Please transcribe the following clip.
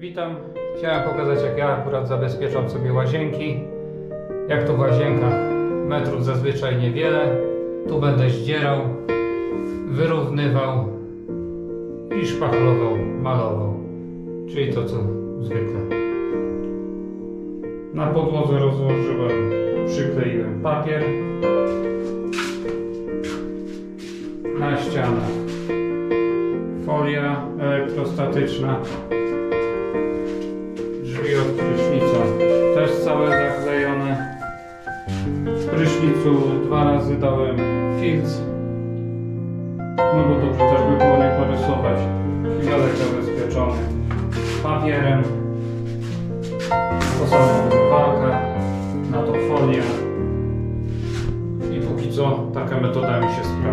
Witam. Chciałem pokazać, jak ja akurat zabezpieczam sobie łazienki. Jak to w łazienkach, metrów zazwyczaj niewiele. Tu będę zdzierał, wyrównywał i szpachlował, malował. Czyli to co zwykle. Na podłodze rozłożyłem, przykleiłem papier. Na ścianach folia elektrostatyczna. Drzwi od prysznica też całe zaklejone. W prysznicu 2 razy dałem filc, no bo dobrze też by było nie porysować. Filarek zabezpieczony papierem. To samo walka, na to folia. I póki co taka metoda mi się sprawdza.